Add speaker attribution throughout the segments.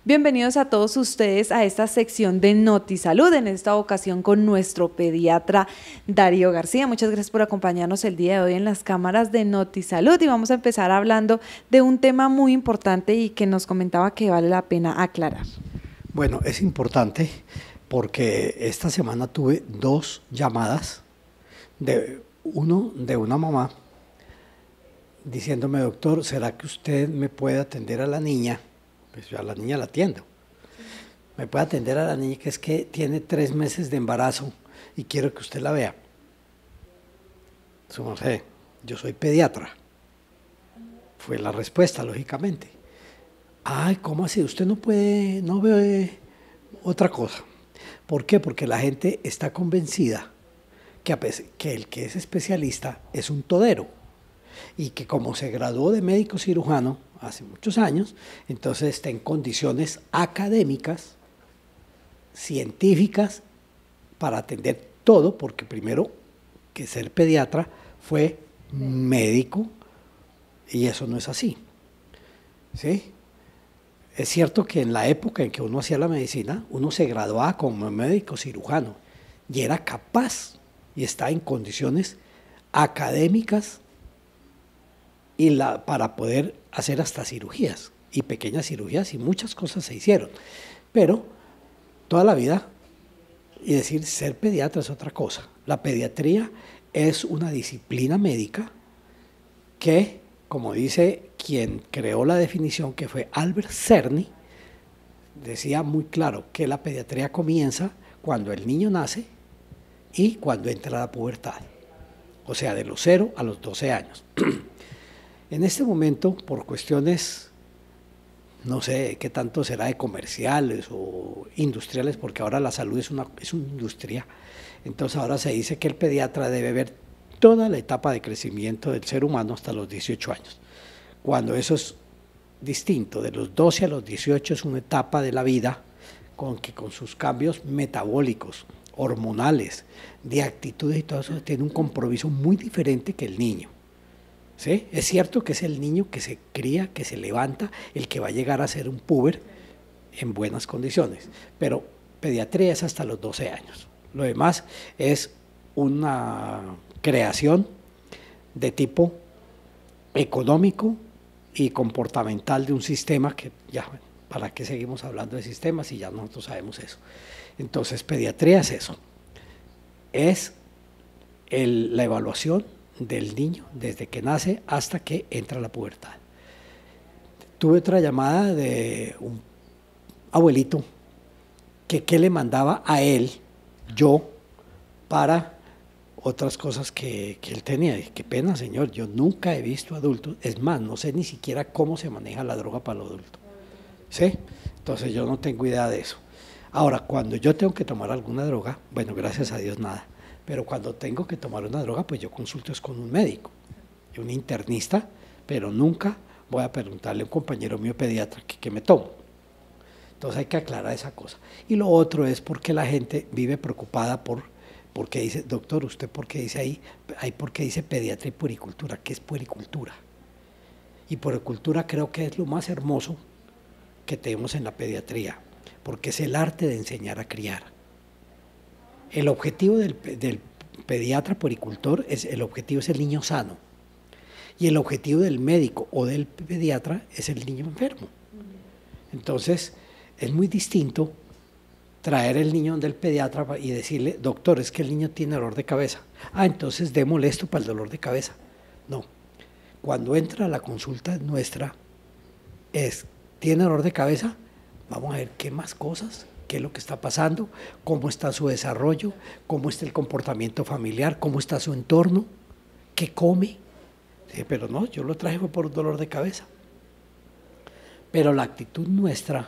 Speaker 1: Bienvenidos a todos ustedes a esta sección de NotiSalud, en esta ocasión con nuestro pediatra Darío García. Muchas gracias por acompañarnos el día de hoy en las cámaras de NotiSalud y vamos a empezar hablando de un tema muy importante y que nos comentaba que vale la pena aclarar.
Speaker 2: Bueno, es importante porque esta semana tuve dos llamadas, uno de una mamá diciéndome: doctor, ¿será que usted me puede atender a la niña? Pues yo a la niña la atiendo. Me puede atender a la niña que es que tiene 3 meses de embarazo y quiero que usted la vea. Su merced, yo soy pediatra. Fue la respuesta, lógicamente. Ay, ¿cómo así? Usted no puede, no ve otra cosa. ¿Por qué? Porque la gente está convencida que el que es especialista es un todero y que como se graduó de médico cirujano hace muchos años, entonces está en condiciones académicas, científicas, para atender todo, porque primero que ser pediatra fue médico y eso no es así, ¿sí? Es cierto que en la época en que uno hacía la medicina, uno se graduaba como médico cirujano y era capaz y estaba en condiciones académicas para poder hacer hasta cirugías y pequeñas cirugías y muchas cosas se hicieron. Pero toda la vida, y decir ser pediatra es otra cosa. La pediatría es una disciplina médica que, como dice quien creó la definición, que fue Albert Cerny, decía muy claro que la pediatría comienza cuando el niño nace y cuando entra a la pubertad, o sea, de los 0 a los 12 años. En este momento, por cuestiones, no sé qué tanto será de comerciales o industriales, porque ahora la salud es una industria, entonces ahora se dice que el pediatra debe ver toda la etapa de crecimiento del ser humano hasta los 18 años, cuando eso es distinto. De los 12 a los 18 es una etapa de la vida con sus cambios metabólicos, hormonales, de actitudes y todo eso, tiene un compromiso muy diferente que el niño. ¿Sí? Es cierto que es el niño que se cría, que se levanta, el que va a llegar a ser un puber en buenas condiciones, pero pediatría es hasta los 12 años. Lo demás es una creación de tipo económico y comportamental de un sistema que ya, ¿para qué seguimos hablando de sistemas si ya nosotros sabemos eso? Entonces, pediatría es eso, es la evaluación del niño desde que nace hasta que entra a la pubertad. Tuve otra llamada de un abuelito que le mandaba a él, yo, para otras cosas que él tenía. Y qué pena, señor, yo nunca he visto adultos, es más, no sé ni siquiera cómo se maneja la droga para los adultos, ¿sí? Entonces yo no tengo idea de eso. Ahora, cuando yo tengo que tomar alguna droga, bueno, gracias a Dios nada, pero cuando tengo que tomar una droga, pues yo consulto es con un médico, un internista, pero nunca voy a preguntarle a un compañero mío pediatra qué me tomo. Entonces hay que aclarar esa cosa. Y lo otro es porque la gente vive preocupada porque dice: doctor, ¿usted por qué dice ahí porque dice pediatría y puericultura? ¿Qué es puericultura? Y puericultura creo que es lo más hermoso que tenemos en la pediatría, porque es el arte de enseñar a criar. El objetivo del pediatra puericultor el objetivo es el niño sano, y el objetivo del médico o del pediatra es el niño enfermo. Entonces es muy distinto traer el niño del pediatra y decirle: doctor, es que el niño tiene dolor de cabeza. Ah, entonces démosle esto para el dolor de cabeza. No, cuando entra a la consulta nuestra ¿tiene dolor de cabeza? Vamos a ver qué más cosas, qué es lo que está pasando, cómo está su desarrollo, cómo está el comportamiento familiar, cómo está su entorno, qué come. Sí, pero no, yo lo traje por un dolor de cabeza. Pero la actitud nuestra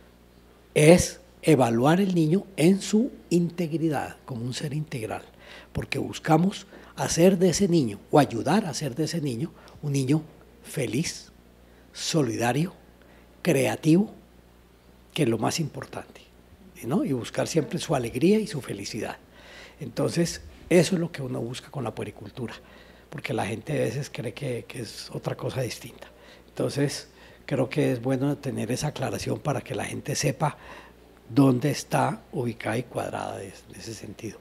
Speaker 2: es evaluar el niño en su integridad, como un ser integral, porque buscamos hacer de ese niño, o ayudar a hacer de ese niño, un niño feliz, solidario, creativo, que es lo más importante, ¿no? Y buscar siempre su alegría y su felicidad. Entonces, eso es lo que uno busca con la puericultura, porque la gente a veces cree que es otra cosa distinta. Entonces, creo que es bueno tener esa aclaración para que la gente sepa dónde está ubicada y cuadrada de ese sentido.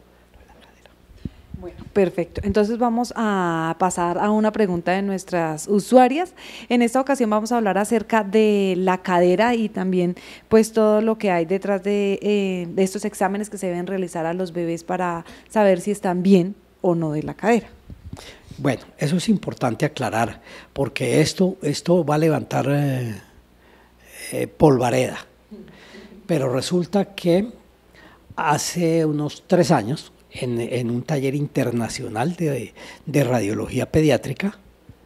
Speaker 1: Bueno, perfecto. Entonces vamos a pasar a una pregunta de nuestras usuarias. En esta ocasión vamos a hablar acerca de la cadera y también pues todo lo que hay detrás de estos exámenes que se deben realizar a los bebés para saber si están bien o no de la cadera.
Speaker 2: Bueno, eso es importante aclarar porque esto va a levantar polvareda, pero resulta que hace unos 3 años en un taller internacional de radiología pediátrica,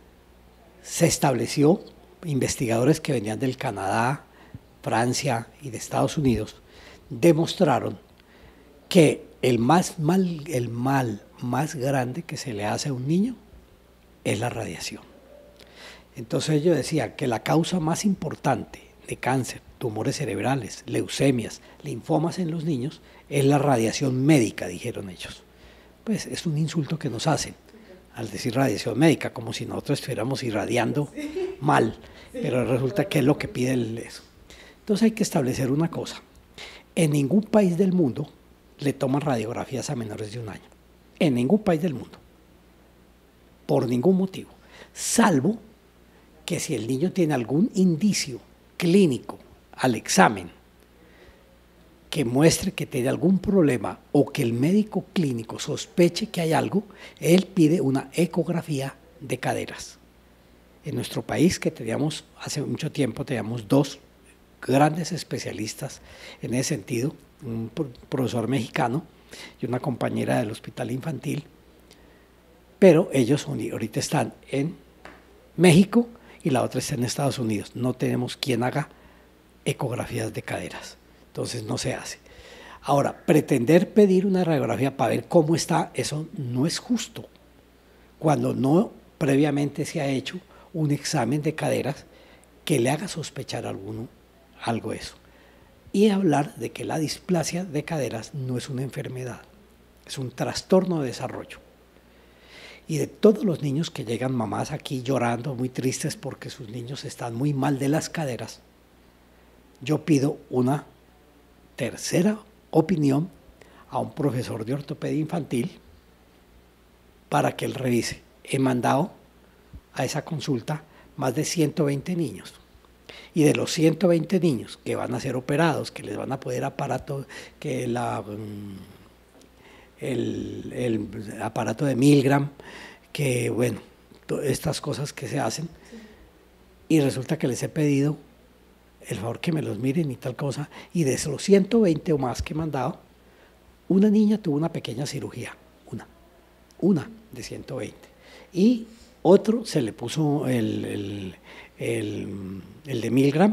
Speaker 2: se estableció, investigadores que venían del Canadá, Francia y de Estados Unidos, demostraron que el mal más grande que se le hace a un niño es la radiación. Entonces ellos decían que la causa más importante de cáncer, tumores cerebrales, leucemias, linfomas en los niños, es la radiación médica, dijeron ellos. Pues es un insulto que nos hacen al decir radiación médica, como si nosotros estuviéramos irradiando mal, pero resulta que es lo que pide eso. Entonces hay que establecer una cosa, en ningún país del mundo le toman radiografías a menores de 1 año, en ningún país del mundo, por ningún motivo, salvo que si el niño tiene algún indicio clínico al examen que muestre que tiene algún problema o que el médico clínico sospeche que hay algo, él pide una ecografía de caderas. En nuestro país, que teníamos hace mucho tiempo, teníamos 2 grandes especialistas en ese sentido, un profesor mexicano y una compañera del hospital infantil, pero ellos ahorita están en México y la otra está en Estados Unidos. No tenemos quien haga ecografías de caderas. Entonces no se hace. Ahora, pretender pedir una radiografía para ver cómo está, eso no es justo. Cuando no previamente se ha hecho un examen de caderas que le haga sospechar a alguno algo eso. Y hablar de que la displasia de caderas no es una enfermedad, es un trastorno de desarrollo. Y de todos los niños que llegan mamás aquí llorando, muy tristes porque sus niños están muy mal de las caderas, yo pido una tercera opinión a un profesor de ortopedia infantil para que él revise. He mandado a esa consulta más de 120 niños. Y de los 120 niños que van a ser operados, que les van a poner aparato, que el aparato de Milgram, que bueno, estas cosas que se hacen, y resulta que les he pedido el favor que me los miren y tal cosa, y de los 120 o más que he mandado, una niña tuvo una pequeña cirugía, una de 120, y otro se le puso el de Milgram,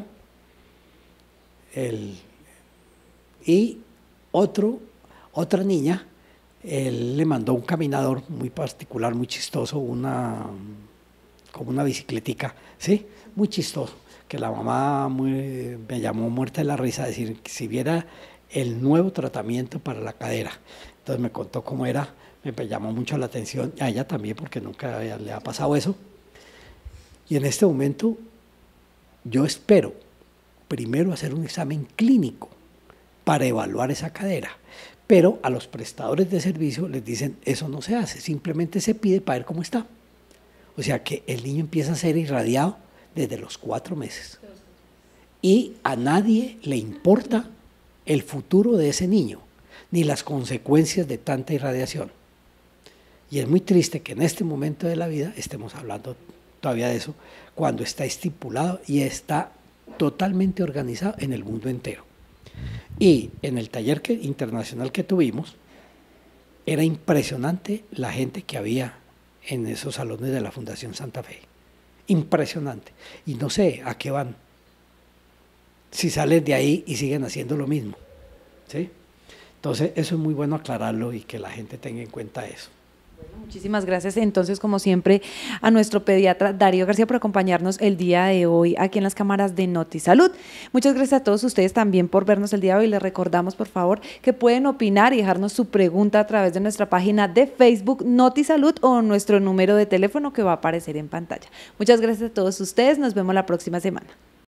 Speaker 2: y otra niña, él le mandó un caminador muy particular, muy chistoso, como una bicicletica, ¿sí? Muy chistoso, que la mamá me llamó muerta de la risa, a decir que si viera el nuevo tratamiento para la cadera. Entonces me contó cómo era, me llamó mucho la atención, a ella también porque nunca le ha pasado eso. Y en este momento yo espero primero hacer un examen clínico para evaluar esa cadera, pero a los prestadores de servicio les dicen eso no se hace, simplemente se pide para ver cómo está. O sea que el niño empieza a ser irradiado desde los 4 meses. Y a nadie le importa el futuro de ese niño, ni las consecuencias de tanta irradiación. Y es muy triste que en este momento de la vida estemos hablando todavía de eso, cuando está estipulado y está totalmente organizado en el mundo entero. Y en el taller internacional que tuvimos, era impresionante la gente que había en esos salones de la Fundación Santa Fe. Impresionante. Y no sé a qué van, si salen de ahí y siguen haciendo lo mismo, ¿sí? Entonces eso es muy bueno aclararlo y que la gente tenga en cuenta eso.
Speaker 1: Bueno, muchísimas gracias entonces, como siempre, a nuestro pediatra Darío García por acompañarnos el día de hoy aquí en las cámaras de NotiSalud. Muchas gracias a todos ustedes también por vernos el día de hoy. Les recordamos, por favor, que pueden opinar y dejarnos su pregunta a través de nuestra página de Facebook NotiSalud o nuestro número de teléfono que va a aparecer en pantalla. Muchas gracias a todos ustedes. Nos vemos la próxima semana.